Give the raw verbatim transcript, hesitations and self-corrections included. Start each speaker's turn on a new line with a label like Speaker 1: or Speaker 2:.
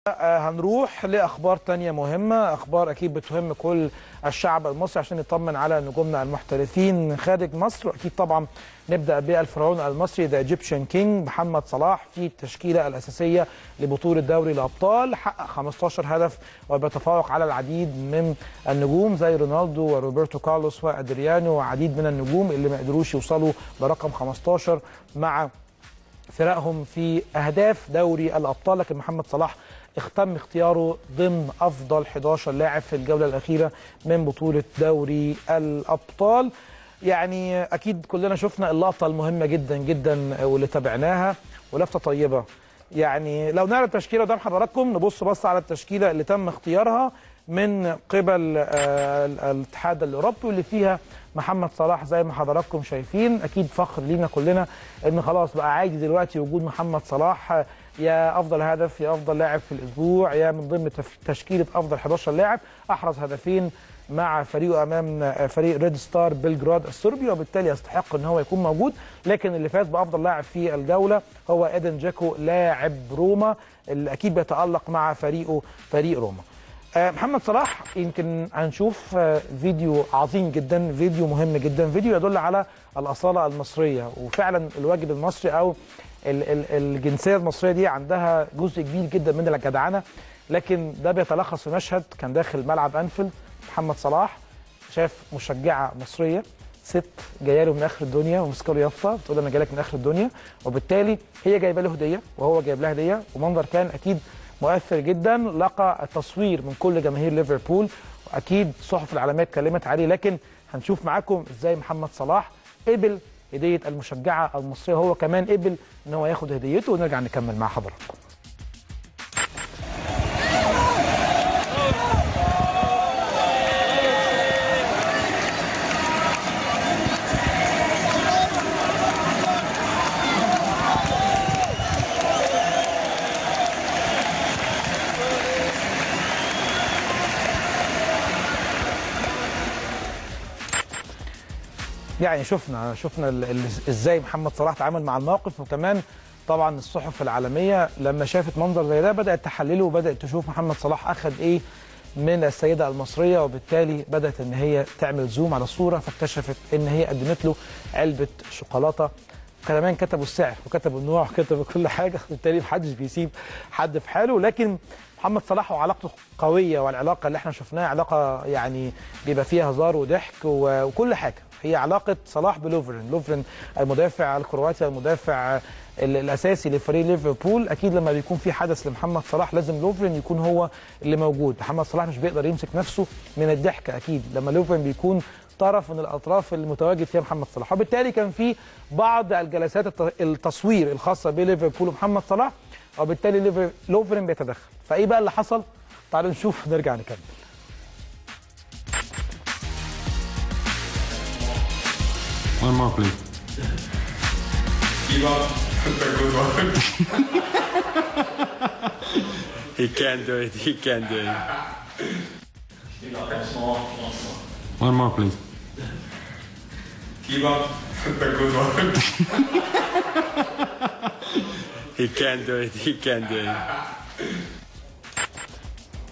Speaker 1: هنروح لأخبار تانية مهمة، أخبار أكيد بتهم كل الشعب المصري عشان يطمن على نجومنا المحترفين خارج مصر. وأكيد طبعا نبدأ بالفرعون المصري ذا ايجيبشن كينج محمد صلاح في التشكيلة الأساسية لبطولة دوري الأبطال. حقق خمستاشر هدف وبيتفوق على العديد من النجوم زي رونالدو وروبرتو كارلوس وأدريانو وعديد من النجوم اللي ما قدروش يوصلوا برقم خمستاشر مع فرقهم في أهداف دوري الأبطال، لكن محمد صلاح اختم اختياره ضمن أفضل حداشر لاعب في الجولة الأخيرة من بطولة دوري الأبطال. يعني أكيد كلنا شفنا اللقطة المهمة جدا جدا واللي تابعناها، ولفتة طيبة. يعني لو نعرض التشكيلة قدام حضراتكم، نبص بس على التشكيلة اللي تم اختيارها من قبل الاتحاد الأوروبي واللي فيها محمد صلاح زي ما حضراتكم شايفين. أكيد فخر لينا كلنا إن خلاص بقى عادي دلوقتي وجود محمد صلاح يا أفضل هدف يا أفضل لاعب في الأسبوع يا من ضمن تشكيلة أفضل حداشر لاعب. أحرز هدفين مع فريقه أمام فريق ريد ستار بلغراد الصربي، وبالتالي يستحق إن هو يكون موجود. لكن اللي فاز بأفضل لاعب في الجولة هو إيدن جاكو لاعب روما اللي أكيد بيتألق مع فريقه فريق روما. محمد صلاح يمكن هنشوف فيديو عظيم جدا، فيديو مهم جدا، فيديو يدل على الأصالة المصرية وفعلا الواجب المصري أو الجنسية المصرية دي عندها جزء كبير جدا من الجدعنة. لكن ده بيتلخص في مشهد كان داخل ملعب أنفيلد. محمد صلاح شاف مشجعة مصرية ست جايه له من اخر الدنيا ومسكه له يافطه بتقول انا جاي لك من اخر الدنيا، وبالتالي هي جايبه له هديه وهو جايب لها هديه، ومنظر كان اكيد مؤثر جدا. لقى التصوير من كل جماهير ليفربول واكيد الصحف العالميه اتكلمت عليه. لكن هنشوف معاكم ازاي محمد صلاح قبل هديه المشجعه المصريه، وهو كمان قبل ان هو ياخد هديته، ونرجع نكمل مع حضراتكم. يعني شفنا شفنا ازاي محمد صلاح تعامل مع الموقف، وكمان طبعا الصحف العالميه لما شافت منظر زي ده بدات تحلله وبدات تشوف محمد صلاح اخذ ايه من السيده المصريه، وبالتالي بدات ان هي تعمل زوم على الصوره فاكتشفت ان هي قدمت له علبه شوكولاته. كمان كتبوا السعر وكتبوا النوع وكتبوا كل حاجه، بالتالي محدش بيسيب حد في حاله. لكن محمد صلاح وعلاقته قويه، والعلاقه اللي احنا شفناها علاقه يعني بيبقى فيها هزار وضحك وكل حاجه. هي علاقه صلاح بلوفرين، لوفرين المدافع الكرواتي المدافع الاساسي لفريق ليفربول. اكيد لما بيكون في حدث لمحمد صلاح لازم لوفرين يكون هو اللي موجود. محمد صلاح مش بيقدر يمسك نفسه من الضحك اكيد لما لوفرين بيكون طرف من الاطراف المتواجد فيها محمد صلاح، وبالتالي كان في بعض الجلسات التصوير الخاصه بليفربول ومحمد صلاح، وبالتالي لوفرين بيتدخل. فايه بقى اللي حصل؟ تعالوا نشوف ونرجع نكمل.
Speaker 2: One more, please.
Speaker 3: Give up the good one.
Speaker 2: He can't do it. He can't do it. One more, please.
Speaker 3: Give up the good one.
Speaker 2: He can't do it. He can't do it.